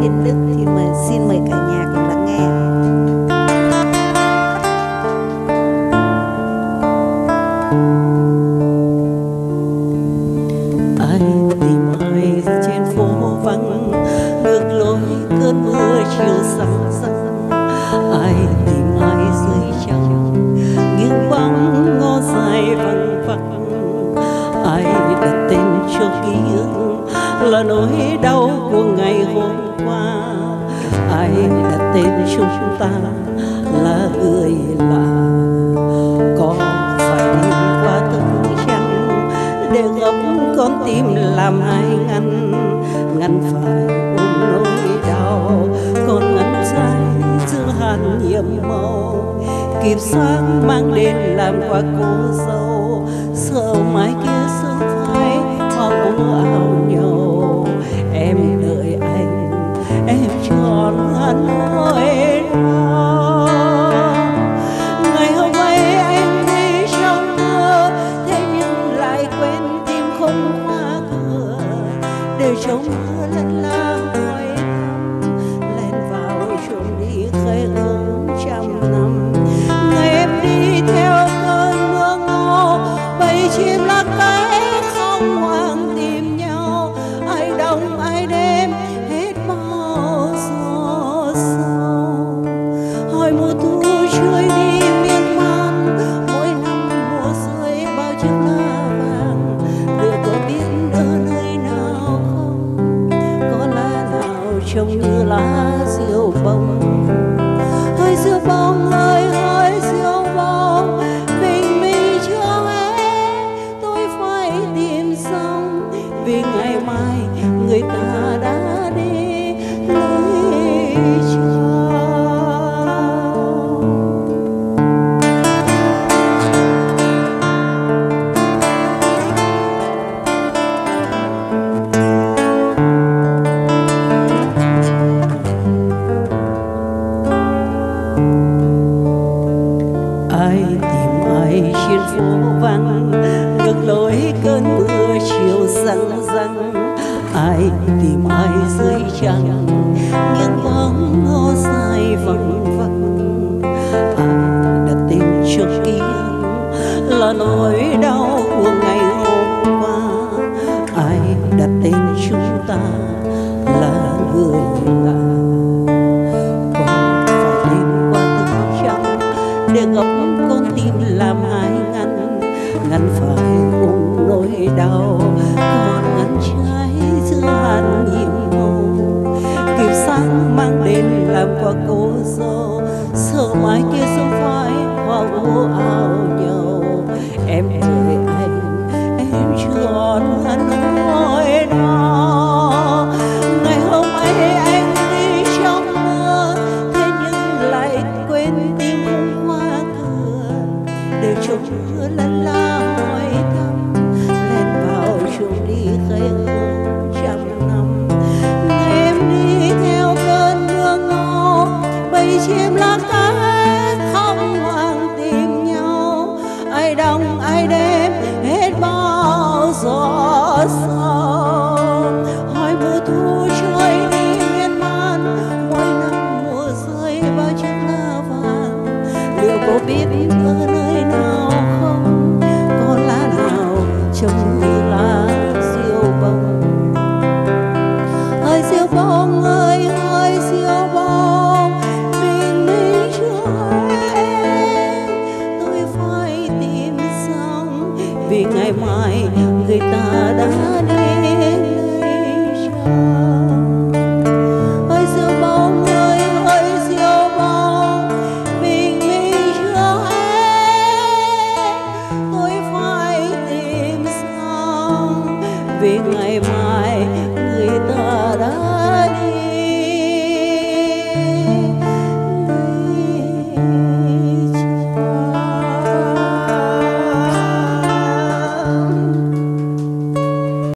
Thiên Đức thì xin mời cả nhà cùng lắng nghe. Ai tìm ai trên phố vắng, ngược lối cơn mưa chiều sáng sáng. Ai tìm ai dưới trăng, nghiêng bóng ngó dài vắng vắng. Ai đặt tên cho ký ức là nỗi đau của ngày hôm qua. Ai đặt tên chúng ta là người lạ. Có phải đi qua từng trăng để gấp con tim làm ai ngăn phải ôm nỗi đau, còn ngăn trái giữa hạt nhiệm màu. Kịp sáng mang đến làm quà cô dâu, sợ mai kia sớm phai hoa áo nhau. Em đợi anh, em tròn ngăn nỗi đau. Ngày hôm ấy anh đi trong mưa, thế nhưng lại quên tim không khóa cửa. Để trong mưa lân la hỏi thăm, len vào chốn đi khơi ước trăm năm. Ngày em đi theo cơn mưa ngô, bầy chim lạc cái không hoang tìm nhau. Ai đông ai đêm hết bao gió sâu. Hỏi mùa thu trôi đi miên man, mỗi năm mùa rơi bao chiếc lá vàng. Liệu có biết ở nơi nào không, có lá nào trông như lá diêu bông. Hỡi diêu bông ơi hỡi diêu bông, bình minh chưa hết tôi phải tìm xong. Vì ngày mai người ta đã đi lấy chồng. Ai tìm ai trên phố vắng, ngược lối cơn mưa chiều răng răng. Ai tìm ai dưới trăng, nghiêng bóng ngó dài vắng vắng. Ai đặt tên cho ký ức là nỗi đau của ngày hôm qua. Ai đặt tên chúng ta là người lạ. Còn phải đêm qua từng trăng để gấp con tim làm ai ngăn phải ôm nỗi đau, còn ngăn trái giữa hạt nhiệm màu. Kịp sáng mang đến làm quà cô dâu, sợ mai kia sớm phai hoa úa áo nhau. Em đợi anh, em tròn ngăn nỗi đau. Ngày hôm ấy anh đi trong mưa, thế nhưng lại quên tim không khóa cửa. Để trong mưa lân la hỏi thăm, len vào chuông đi khơi ước trăm năm. Ngày em đi theo cơn mưa ngô, bầy chim lạc cái không hoang tìm nhau. Ai đông ai đêm hết bao gió sâu. Hỏi mùa thu trôi đi miên man, mỗi năm mùa rơi bao chiếc lá vàng. Liệu có biết ở nơi nào không, có lá nào trông như lá diêu bông. Hỡi diêu bông ơi hỡi diêu bông, bình minh chưa hết tôi phải tìm xong. Vì ngày mai người ta đã đi lấy chồng. Hỡi diêu bông ơi hỡi diêu bông, bình minh chưa hết tôi phải tìm xong. Vì ngày mai người ta đã